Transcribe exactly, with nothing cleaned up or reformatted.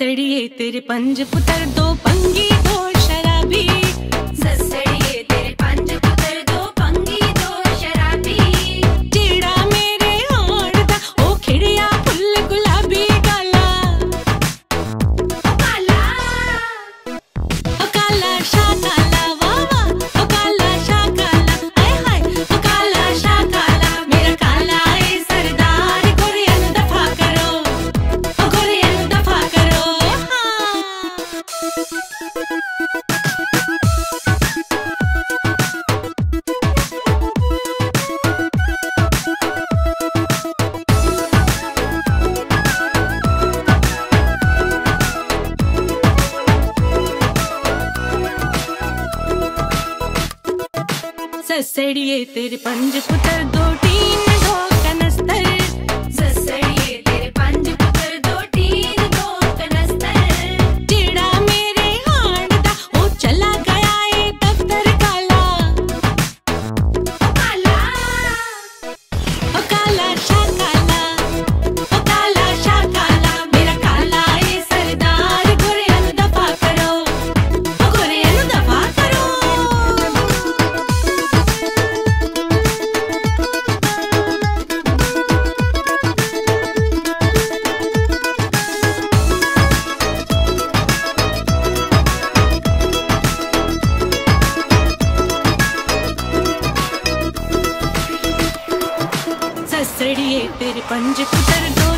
ससड़िए तेरे पंज पुत्र दो पंगी दो शराबी, ससड़िए तेरे पंज पुत्र दो पंगी दो शराबी। जेड़ा मेरे हाड़ दा ओ खिड़िया फुल गुलाबी काला, ओ काला ओ काला शाह काला वाह वाह, ओ काला शाह काला हाय हाय, ओ काला शाह काला मेरा काला ए सरदार, गोरियां नूं दफा करो, ओ गोरियां नूं दफा करो हाँ। ससड़िए तेरे पंज पुत्र दो टीन दो कनस्तर, ससड़िए तेरे पंज पुत्र दो टीन दो कनस्तर। जेड़ा मेरे हाड़ दा ओ चला गया ए दफ्तर काला, ओ काला ओ काला शाह काला, ओ काला शाह काला मेरा काला ए सरदार, गोरियां नूं दफा करो, ओ गोरियां नूं दफा करो। ससड़िए तेरे पंज पुत्र दो